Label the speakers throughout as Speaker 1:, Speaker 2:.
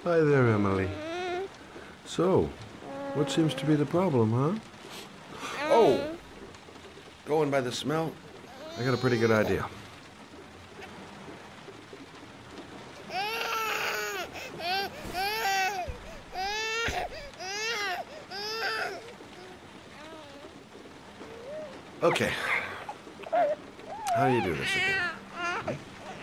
Speaker 1: Hi there, Emily. So, what seems to be the problem, huh? Oh! Going by the smell, I got a pretty good idea. Okay. How do you do this again?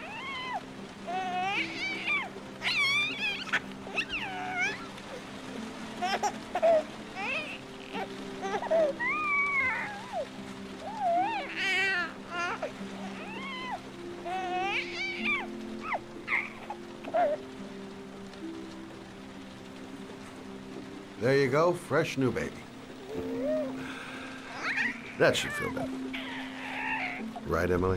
Speaker 1: There you go, fresh new baby. That should feel better. Right, Emily?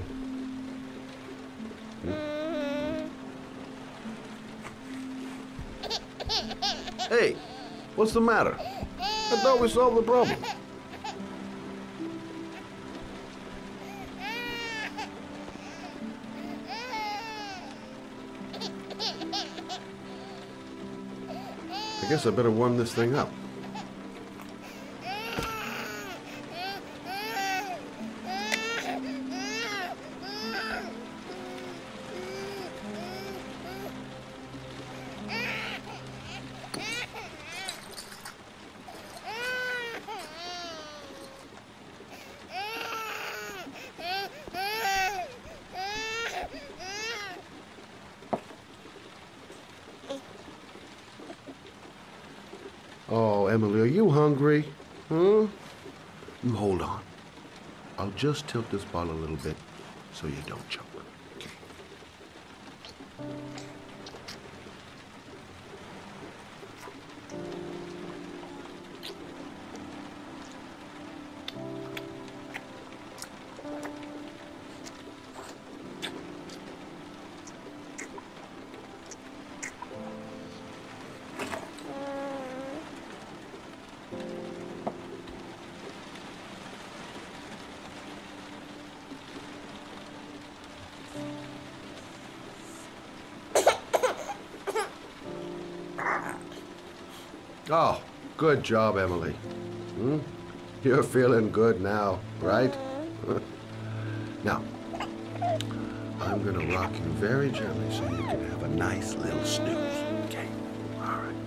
Speaker 1: Hey, what's the matter? I thought we solved the problem. I guess I better warm this thing up. Oh, Emily, are you hungry? Huh? You hold on. I'll just tilt this ball a little bit so you don't choke. Okay. Oh, good job, Emily. You're feeling good now, right? Now, I'm gonna rock you very gently so you can have a nice little snooze, okay? All right.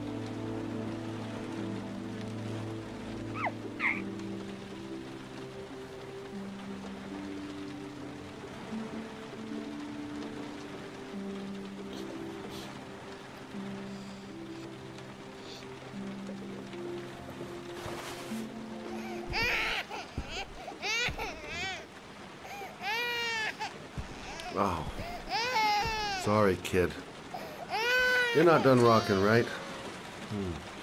Speaker 1: Oh, sorry, kid. You're not done rocking, right?